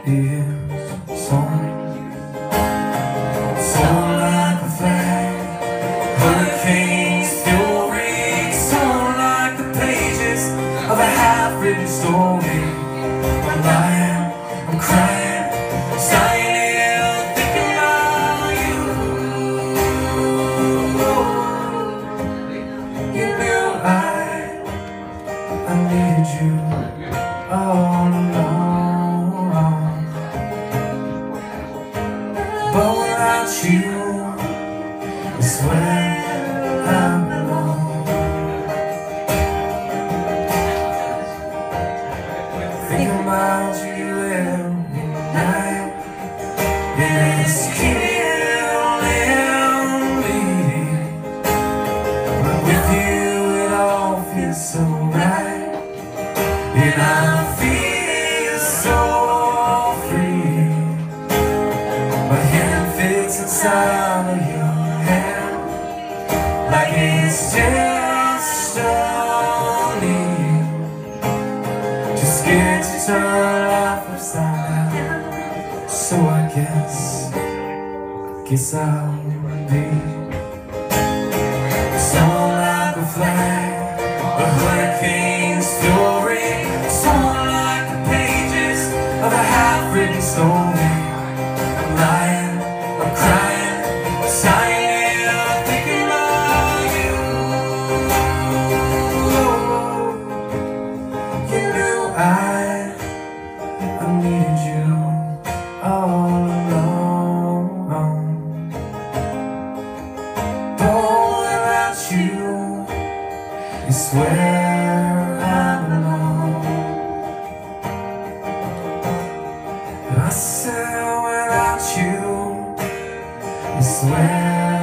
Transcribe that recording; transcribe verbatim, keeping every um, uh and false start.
is song. Soar like a flag, hurricanes, fury. Soar like the pages of a half-written story. I'm lying, I'm crying, silent, thinking about you. You knew I, I needed you all along. But without you, it's where I belong. Think about you every night. It's killing me. But with you it all feels so right. And I feel so free. My hand fits inside of your hand, like it's just a need. Just scared to turn life upside down. So I guess, guess I'll be someone like a flag, a hurricane's fury. Someone like the pages of a half-written story. I'm lying, I'm crying, silent, thinking about you. Oh, you knew I, I needed you all along. But without you, it's where I belong. I said without you, it's where